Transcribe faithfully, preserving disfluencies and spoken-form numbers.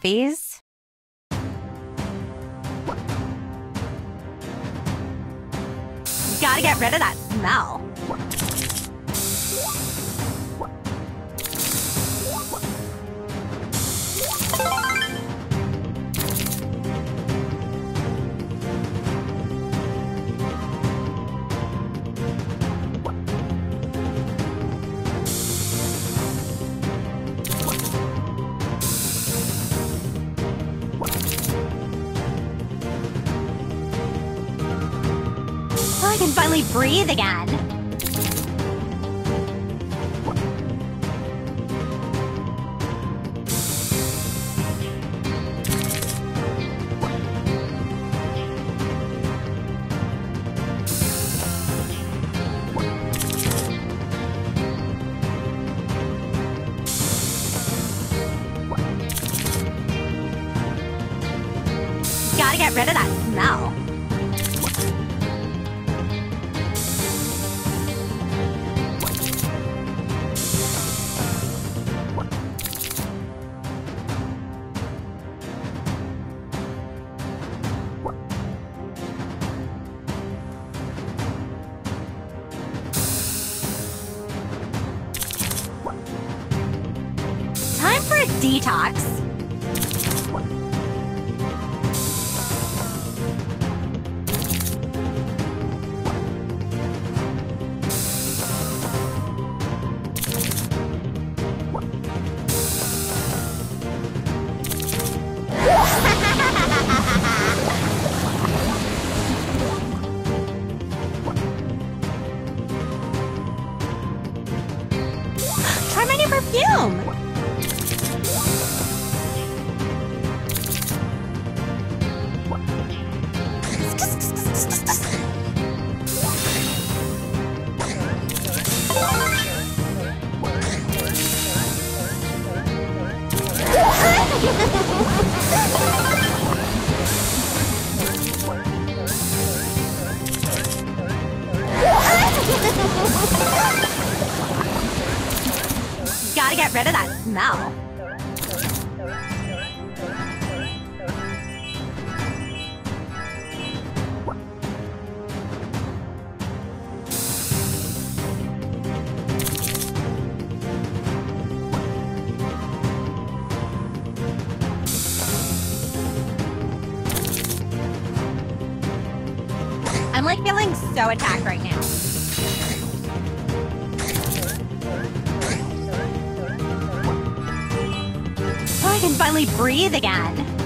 Fees? Gotta get rid of that smell. I can finally breathe again. Gotta get rid of that smell. Time for a detox. Try my new perfume. Gotta get rid of that smell. I'm like feeling so attacked right now. I can finally breathe again.